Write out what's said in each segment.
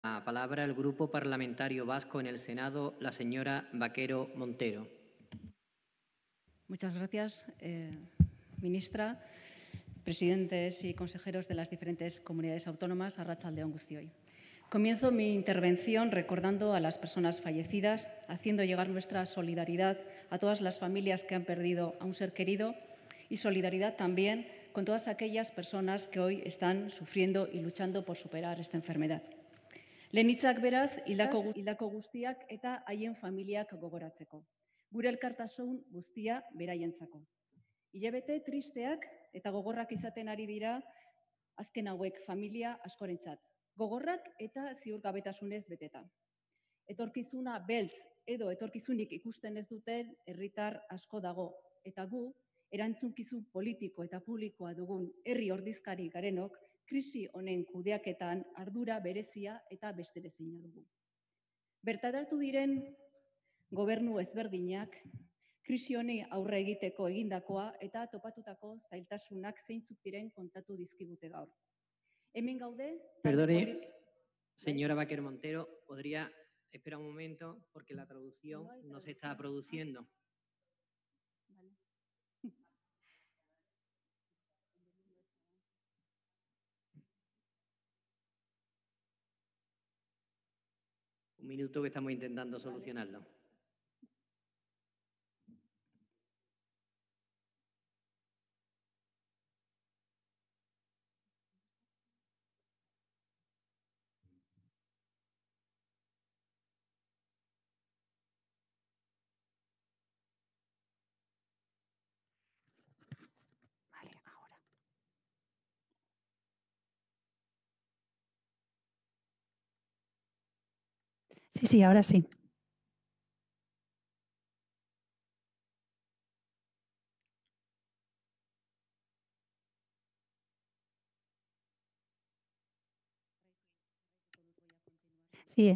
La palabra al Grupo Parlamentario Vasco en el Senado, la señora Vaquero Montero. Muchas gracias, ministra, presidentes y consejeros de las diferentes comunidades autónomas. Arratsalde-on guztioi. Comienzo mi intervención recordando a las personas fallecidas, haciendo llegar nuestra solidaridad a todas las familias que han perdido a un ser querido y solidaridad también con todas aquellas personas que hoy están sufriendo y luchando por superar esta enfermedad. Lehen beraz, hildako guztiak eta haien familiak gogoratzeko. Gure elkartasun guztia beraientzako. Hilabete tristeak eta gogorrak izaten ari dira azken hauek familia askorentzat. Gogorrak eta ziurgabetasunez beteta. Etorkizuna beltz edo etorkizunik ikusten ez duten herritar asko dago eta gu erantzukizun politiko eta publikoa dugun herri ordezkari garenok krisi honen kudeaketan ardura berezia eta besterezina dugu. Bertaratu diren gobernu ezberdinak krisi honi aurre egiteko egindakoa eta topatutako zailtasunak zeintzuk diren kontatu dizkigute gaur. Hemen gaude... Perdone, señora Vaquero Montero, ¿podría esperar un momento? Porque la traducción no se está produciendo. Un minuto que estamos intentando solucionarlo. Vale, ahora. Sí, ahora sí. Sí.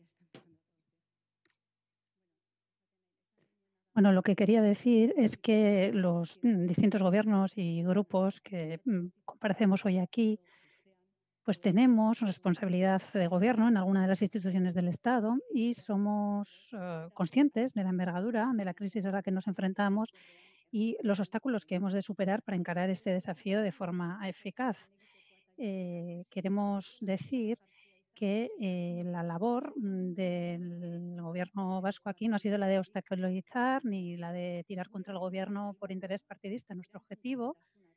Bueno, lo que quería decir es que los distintos gobiernos y grupos que comparecemos hoy aquí, pues tenemos responsabilidad de gobierno en alguna de las instituciones del Estado y somos conscientes de la envergadura de la crisis a la que nos enfrentamos y los obstáculos que hemos de superar para encarar este desafío de forma eficaz. Queremos decir que la labor del Gobierno vasco aquí no ha sido la de obstaculizar ni la de tirar contra el Gobierno por interés partidista. Nuestro objetivo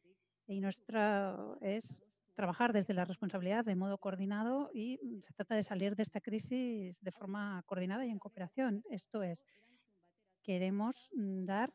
es trabajar desde la responsabilidad de modo coordinado y se trata de salir de esta crisis de forma coordinada y en cooperación. Esto es, queremos dar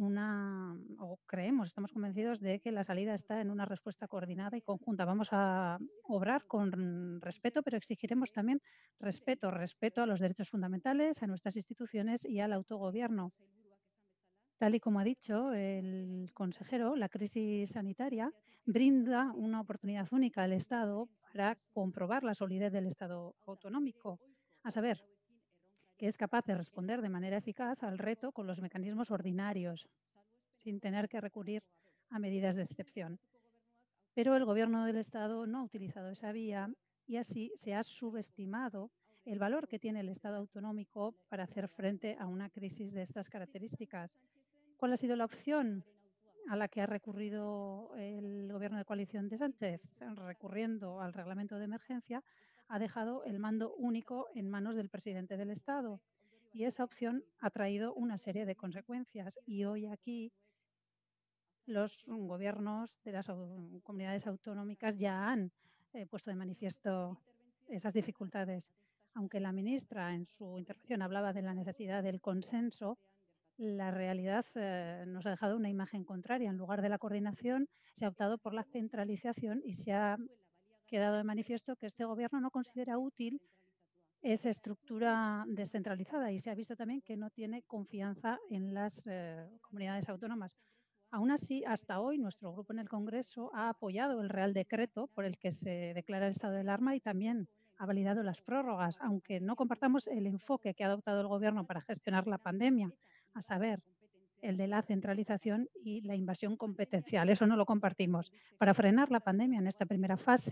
estamos convencidos de que la salida está en una respuesta coordinada y conjunta. Vamos a obrar con respeto, pero exigiremos también respeto a los derechos fundamentales, a nuestras instituciones y al autogobierno. Tal y como ha dicho el consejero, la crisis sanitaria brinda una oportunidad única al Estado para comprobar la solidez del Estado autonómico, a saber, que es capaz de responder de manera eficaz al reto con los mecanismos ordinarios, sin tener que recurrir a medidas de excepción. Pero el Gobierno del Estado no ha utilizado esa vía y así se ha subestimado el valor que tiene el Estado autonómico para hacer frente a una crisis de estas características. ¿Cuál ha sido la opción a la que ha recurrido el Gobierno de coalición de Sánchez? Recurriendo al reglamento de emergencia, ha dejado el mando único en manos del presidente del Estado y esa opción ha traído una serie de consecuencias y hoy aquí los gobiernos de las comunidades autonómicas ya han puesto de manifiesto esas dificultades. Aunque la ministra en su intervención hablaba de la necesidad del consenso, la realidad nos ha dejado una imagen contraria. En lugar de la coordinación, se ha optado por la centralización y se ha quedado de manifiesto que este Gobierno no considera útil esa estructura descentralizada y se ha visto también que no tiene confianza en las comunidades autónomas. Aún así, hasta hoy, nuestro grupo en el Congreso ha apoyado el Real Decreto por el que se declara el estado de alarma y también ha validado las prórrogas, aunque no compartamos el enfoque que ha adoptado el Gobierno para gestionar la pandemia, a saber, el de la centralización y la invasión competencial. Eso no lo compartimos. Para frenar la pandemia en esta primera fase,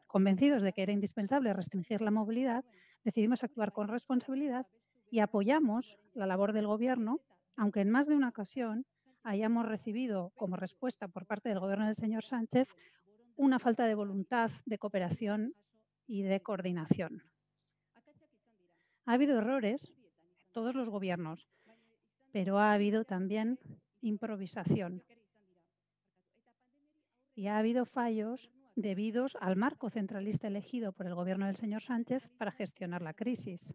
Convencidos de que era indispensable restringir la movilidad, decidimos actuar con responsabilidad y apoyamos la labor del Gobierno, aunque en más de una ocasión hayamos recibido como respuesta por parte del Gobierno del señor Sánchez una falta de voluntad de cooperación y de coordinación. Ha habido errores en todos los gobiernos, pero ha habido también improvisación. Y ha habido fallos debidos al marco centralista elegido por el Gobierno del señor Sánchez para gestionar la crisis.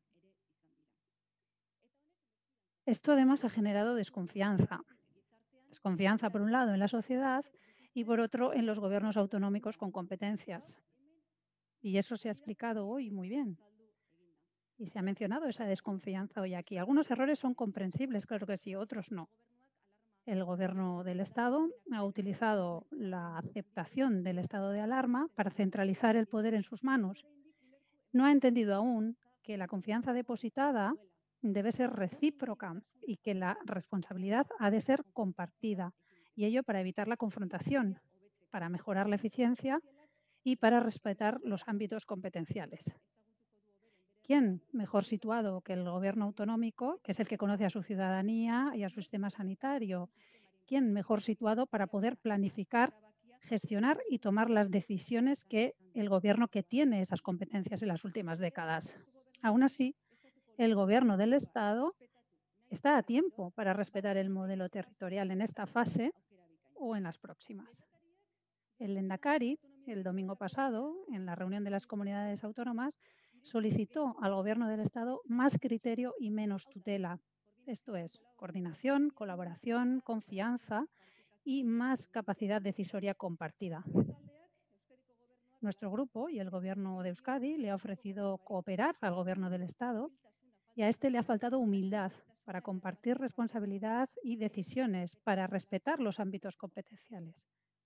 Esto además ha generado desconfianza. Desconfianza, por un lado, en la sociedad y, por otro, en los gobiernos autonómicos con competencias. Y eso se ha explicado hoy muy bien. Y se ha mencionado esa desconfianza hoy aquí. Algunos errores son comprensibles, claro que sí, otros no. El Gobierno del Estado ha utilizado la aceptación del estado de alarma para centralizar el poder en sus manos. No ha entendido aún que la confianza depositada debe ser recíproca y que la responsabilidad ha de ser compartida, y ello para evitar la confrontación, para mejorar la eficiencia y para respetar los ámbitos competenciales. ¿Quién mejor situado que el Gobierno autonómico, que es el que conoce a su ciudadanía y a su sistema sanitario? ¿Quién mejor situado para poder planificar, gestionar y tomar las decisiones que el Gobierno que tiene esas competencias en las últimas décadas? Aún así, el Gobierno del Estado está a tiempo para respetar el modelo territorial en esta fase o en las próximas. El Lehendakari, el domingo pasado, en la reunión de las comunidades autónomas, solicitó al Gobierno del Estado más criterio y menos tutela. Esto es, coordinación, colaboración, confianza y más capacidad decisoria compartida. Nuestro grupo y el Gobierno de Euskadi le ha ofrecido cooperar al Gobierno del Estado y a este le ha faltado humildad para compartir responsabilidad y decisiones, para respetar los ámbitos competenciales.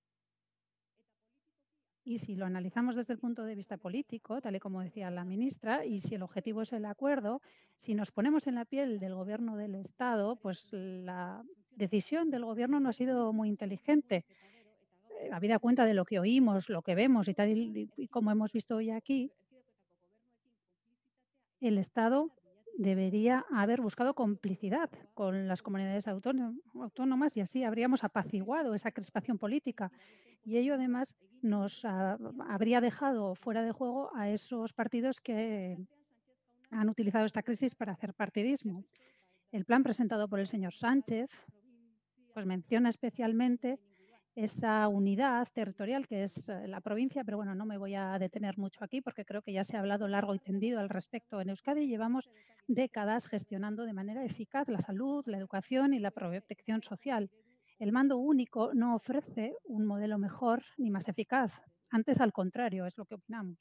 Y si lo analizamos desde el punto de vista político, tal y como decía la ministra, y si el objetivo es el acuerdo, si nos ponemos en la piel del Gobierno del Estado, pues la decisión del Gobierno no ha sido muy inteligente. Habida cuenta de lo que oímos, lo que vemos y tal y como hemos visto hoy aquí, el Estado debería haber buscado complicidad con las comunidades autónomas y así habríamos apaciguado esa crispación política. Y ello además nos habría dejado fuera de juego a esos partidos que han utilizado esta crisis para hacer partidismo. El plan presentado por el señor Sánchez pues menciona especialmente esa unidad territorial que es la provincia, pero bueno, no me voy a detener mucho aquí porque creo que ya se ha hablado largo y tendido al respecto. En Euskadi llevamos décadas gestionando de manera eficaz la salud, la educación y la protección social. El mando único no ofrece un modelo mejor ni más eficaz. Antes, al contrario, es lo que opinamos.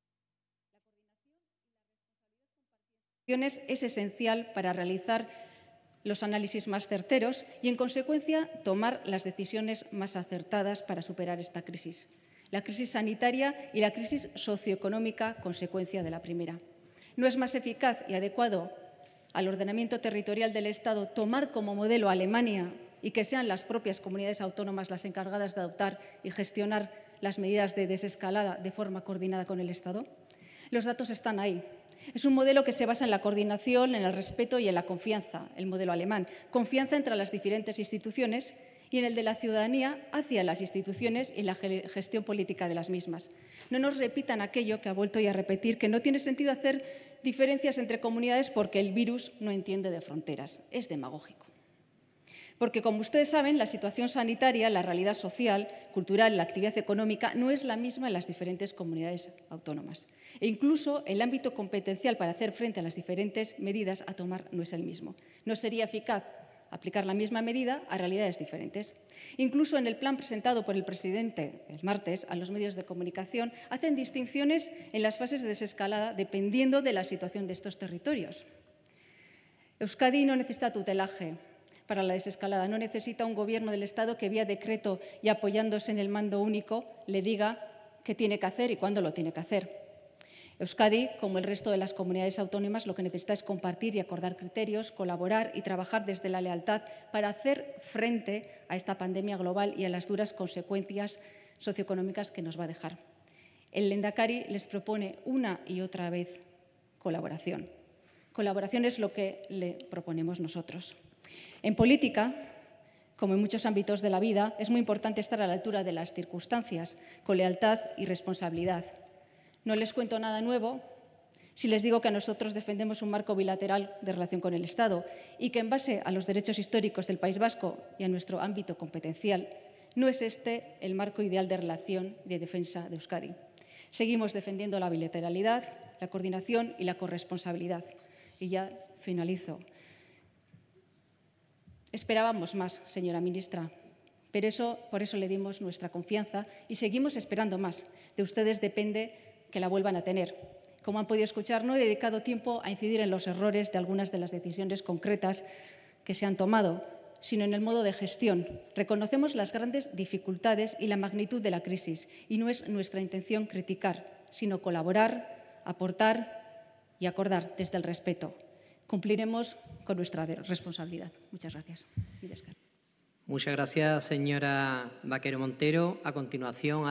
Es esencial para realizar los análisis más certeros y, en consecuencia, tomar las decisiones más acertadas para superar esta crisis. La crisis sanitaria y la crisis socioeconómica, consecuencia de la primera. No es más eficaz y adecuado al ordenamiento territorial del Estado tomar como modelo a Alemania y que sean las propias comunidades autónomas las encargadas de adoptar y gestionar las medidas de desescalada de forma coordinada con el Estado? Los datos están ahí. Es un modelo que se basa en la coordinación, en el respeto y en la confianza, el modelo alemán. Confianza entre las diferentes instituciones y en el de la ciudadanía hacia las instituciones y la gestión política de las mismas. No nos repitan aquello que ha vuelto ya a repetir, que no tiene sentido hacer diferencias entre comunidades porque el virus no entiende de fronteras. Es demagógico. Porque, como ustedes saben, la situación sanitaria, la realidad social, cultural, la actividad económica no es la misma en las diferentes comunidades autónomas. E incluso el ámbito competencial para hacer frente a las diferentes medidas a tomar no es el mismo. No sería eficaz aplicar la misma medida a realidades diferentes. Incluso en el plan presentado por el presidente el martes a los medios de comunicación hacen distinciones en las fases de desescalada dependiendo de la situación de estos territorios. Euskadi no necesita tutelaje para la desescalada, no necesita un Gobierno del Estado que vía decreto y apoyándose en el mando único le diga qué tiene que hacer y cuándo lo tiene que hacer. Euskadi, como el resto de las comunidades autónomas, lo que necesita es compartir y acordar criterios, colaborar y trabajar desde la lealtad para hacer frente a esta pandemia global y a las duras consecuencias socioeconómicas que nos va a dejar. El Lehendakari les propone una y otra vez colaboración. Colaboración es lo que le proponemos nosotros. En política, como en muchos ámbitos de la vida, es muy importante estar a la altura de las circunstancias, con lealtad y responsabilidad. No les cuento nada nuevo si les digo que nosotros defendemos un marco bilateral de relación con el Estado y que, en base a los derechos históricos del País Vasco y a nuestro ámbito competencial, no es este el marco ideal de relación de defensa de Euskadi. Seguimos defendiendo la bilateralidad, la coordinación y la corresponsabilidad. Y ya finalizo. Esperábamos más, señora ministra, pero por eso le dimos nuestra confianza y seguimos esperando más. De ustedes depende que la vuelvan a tener. Como han podido escuchar, no he dedicado tiempo a incidir en los errores de algunas de las decisiones concretas que se han tomado, sino en el modo de gestión. Reconocemos las grandes dificultades y la magnitud de la crisis y no es nuestra intención criticar, sino colaborar, aportar y acordar desde el respeto. Cumpliremos con nuestra responsabilidad. Muchas gracias. Muchas gracias, señora Vaquero Montero. A continuación,